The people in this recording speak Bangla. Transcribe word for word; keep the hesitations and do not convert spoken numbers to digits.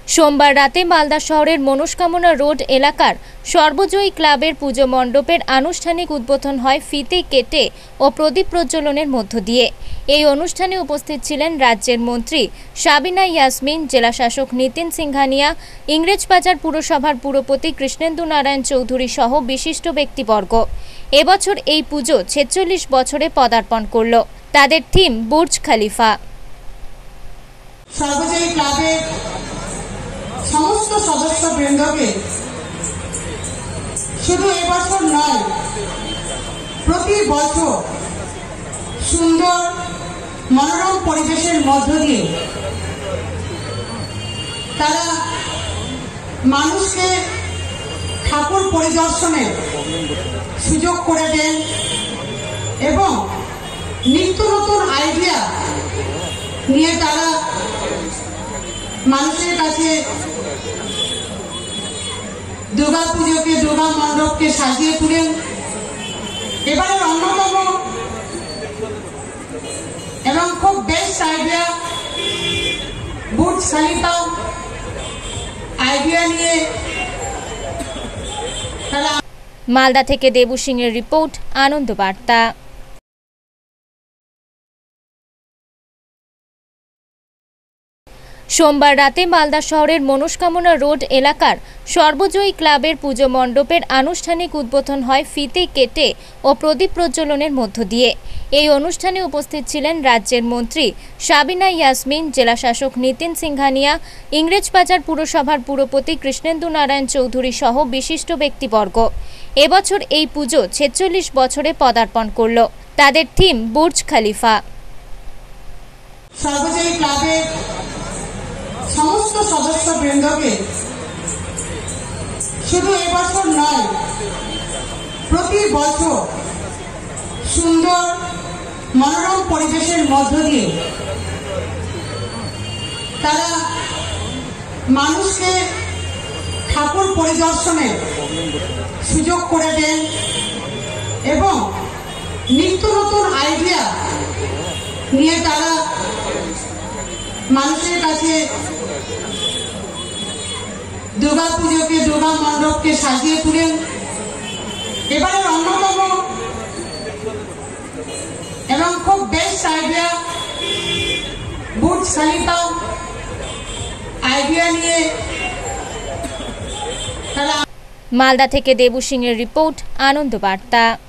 সোমবার রাতে মালদা শহরের মনস্কামনা রোড এলাকার সর্বজয়ী ক্লাবের পুজো মণ্ডপের আনুষ্ঠানিক উদ্বোধন হয় ফিতে কেটে ও প্রদীপ প্রজ্বলনের মধ্য দিয়ে। এই অনুষ্ঠানে উপস্থিত ছিলেন রাজ্যের মন্ত্রী সাবিনা ইয়াসমিন, জেলা শাসক নিতিন সিংহানিয়া, ইংরেজবাজার পুরসভার পুরপতি কৃষ্ণেন্দু নারায়ণ চৌধুরী সহ বিশিষ্ট ব্যক্তিবর্গ। এবছর এই পুজো ছেচল্লিশ বছরে পদার্পণ করল। তাদের থিম বুর্জ খলিফা। সর্বজয়ী ক্লাবের সমস্ত সদস্য বৃন্দকে শুধু এবছর নয়, প্রতি বছর সুন্দর মনোরম পরিবেশের মধ্য দিয়ে তারা মানুষকে ঠাকুর পরিদর্শনের সুযোগ করে দেন এবং নিত্য নতুন আইডিয়া নিয়ে তারা মানুষের কাছে দুর্গা পুজোকে, দুর্গা মণ্ডপকে সাজিয়ে তুলেন। এবারে অন্যতম এবং খুব best idea Burj Khalifa idea নিয়ে তারা। মালদা থেকে দেবু সিং এর রিপোর্ট, আনন্দ বার্তা। সোমবার রাতে মালদা শহরের মনস্কামনা রোড এলাকার সর্বজয়ী ক্লাবের পুজো মণ্ডপের আনুষ্ঠানিক উদ্বোধন হয় ফিতে কেটে ও প্রদীপ প্রজ্বলনের মধ্য দিয়ে। এই অনুষ্ঠানে উপস্থিত ছিলেন রাজ্যের মন্ত্রী সাবিনা ইয়াসমিন, জেলা শাসক নিতিন সিংহানিয়া, ইংরেজবাজার পুরসভার পুরপতি কৃষ্ণেন্দু নারায়ণ চৌধুরী সহ বিশিষ্ট ব্যক্তিবর্গ। এবছর এই পুজো ছেচল্লিশ বছরে পদার্পণ করল। তাদের থিম বুর্জ খলিফা। সর্বজয়ী ক্লাবের সমস্ত সদস্য বৃন্দকে শুধু এবছর নয়, প্রতি বছর সুন্দর মনোরম পরিবেশের মধ্য দিয়ে তারা মানুষকে ঠাকুর পরিদর্শনের সুযোগ করে দেন এবং নিত্য নতুন আইডিয়া নিয়ে তারা মানুষের কাছে দুর্গা পুজোকে, দুর্গা মণ্ডপকে সাজিয়ে তুলেন। এবারে অন্যতম এবং খুব best idea Burj Khalifa idea নিয়ে তারা। মালদা থেকে দেবু সিং এর রিপোর্ট, আনন্দ বার্তা।